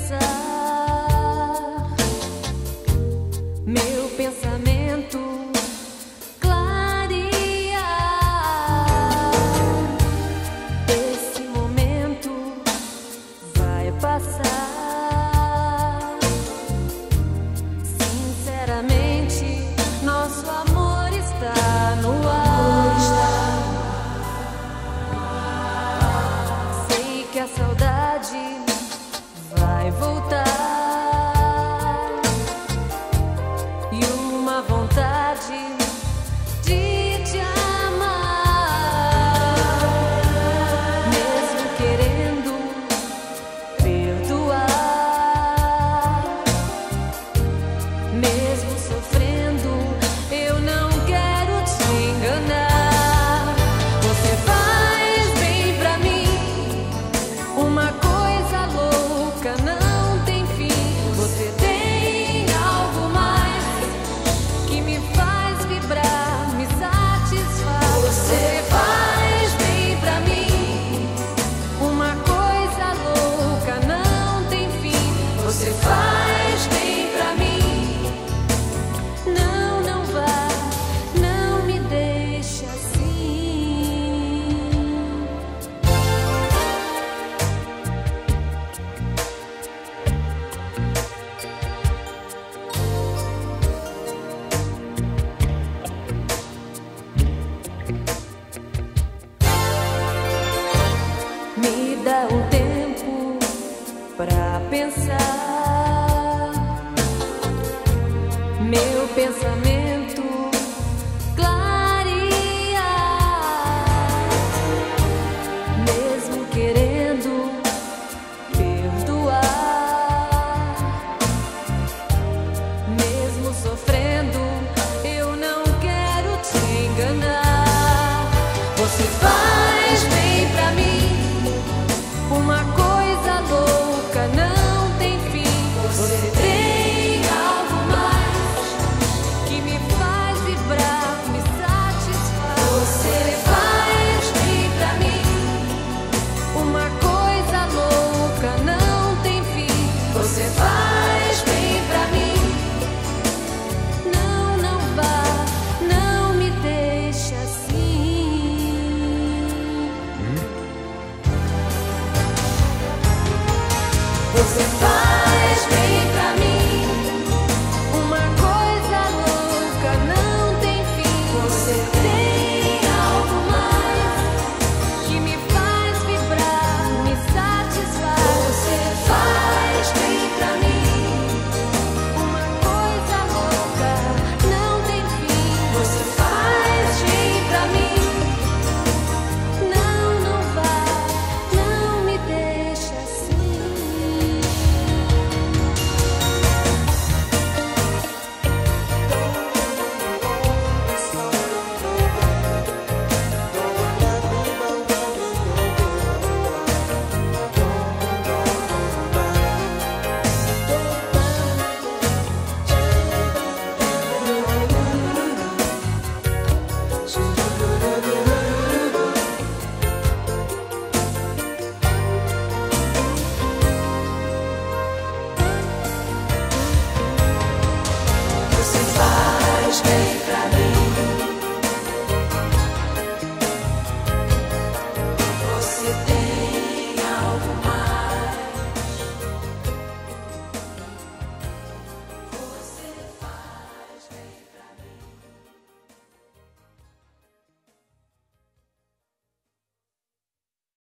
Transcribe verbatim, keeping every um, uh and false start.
pensar, meu pensamento clarear. Esse momento vai passar. Sinceramente, nosso amor está no ar. Sei que a saudade vai voltar e uma vontade de te amar, mesmo querendo perdoar, mesmo sofrendo, eu não quero te enganar. Você faz bem pra mim, uma coisa louca não tem fim. Você tem algo mais que me faz vibrar, me satisfaz. Você faz bem pra mim, uma coisa louca não tem fim. Você faz bem pra mim. Não, não vá, não me deixe assim. Me dá um tempo pra pensar, meu pensamento clarear, mesmo querendo perdoar, mesmo sofrendo, eu não quero te enganar. Você faz bem pra mim, uma coisa louca não tem fim. Você tem algo mais que me faz vibrar, me satisfaz. Você faz bem pra mim, uma coisa louca não tem fim. Você faz bem pra mim. Não, não vá, não me deixe assim. Você faz